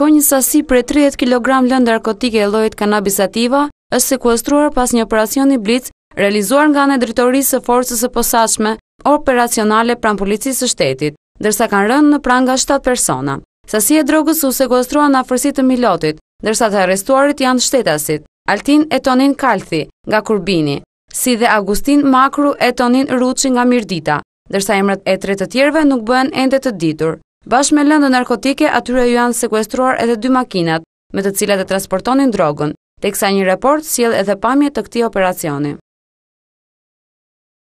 Shkoj një sasi prej 30 kg lëndë narkotike e llojit cannabis sativa është sekuestruar pas një operacioni blic realizuar nga ana e Drejtorisë së Forcës së Posaçme Operacionale pranë Policisë së Shtetit, ndërsa kanë rënë në pranga 7 persona. Sasia e drogës u sekuestrua në afërsi të Milotit, ndërsa të arrestuarit janë shtetasit Altin Etonin Kalthi nga Kurbini, si dhe Agustin Makru Etonin Ruçi nga Mirdita, ndërsa emrat e 3 të tjerëve nuk bëhen ende të ditur. Bashkë me lëndë narkotike, atyre ju janë sekuestruar edhe 2 makinat, me të cilat e transportonin drogën, teksa një report sjell edhe pamje të këtij operacioni.